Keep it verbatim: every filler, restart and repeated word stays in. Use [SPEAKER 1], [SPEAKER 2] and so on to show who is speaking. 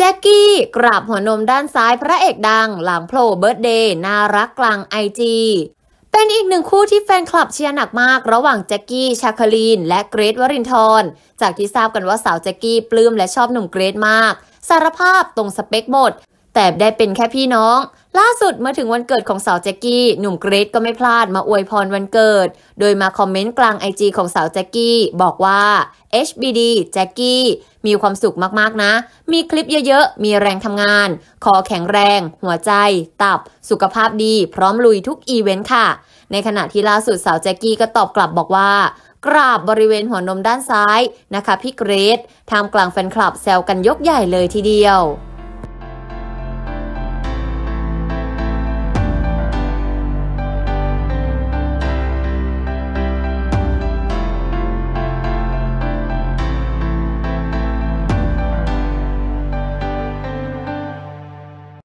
[SPEAKER 1] จ็กกี้กราบหัวนมด้านซ้ายพระเอกดังหลังโผล่เบิร์ธเดย์น่ารักกลางไอจีเป็นอีกหนึ่งคู่ที่แฟนคลับเชียร์หนักมากระหว่างแจ็กกี้ชาคลีนและเกรทวรินทร์จากที่ทราบกันว่าสาวแจ็กกี้ปลื้มและชอบหนุ่มเกรทมากสารภาพตรงสเปคหมดแต่ได้เป็นแค่พี่น้องล่าสุดเมื่อถึงวันเกิดของสาวแจ็กกี้หนุ่มเกรทก็ไม่พลาดมาอวยพรวันเกิดโดยมาคอมเมนต์กลางไอจีของสาวแจ็กกี้บอกว่า เอช บี ดี แจ็กกี้มีความสุขมากๆนะมีคลิปเยอะๆมีแรงทำงานคอแข็งแรงหัวใจตับสุขภาพดีพร้อมลุยทุกอีเวนต์ค่ะในขณะที่ล่าสุดสาวแจ็กกี้ก็ตอบกลับบอกว่ากราบบริเวณหัวนมด้านซ้ายนะคะพี่เกรทท่ามกลางแฟนคลับแซวกันยกใหญ่เลยทีเดียว